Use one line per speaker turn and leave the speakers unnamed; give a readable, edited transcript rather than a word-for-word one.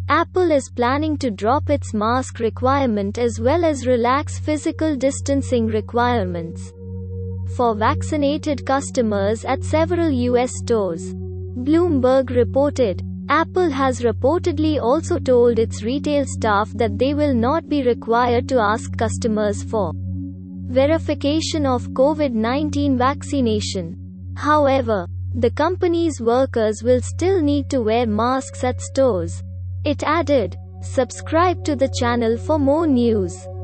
Apple is planning to drop its mask requirement as well as relax physical distancing requirements for vaccinated customers at several US stores. Bloomberg reported. Apple has reportedly also told its retail staff that they will not be required to ask customers for verification of COVID-19 vaccination. However, the company's workers will still need to wear masks at stores. It added, "Subscribe to the channel for more news."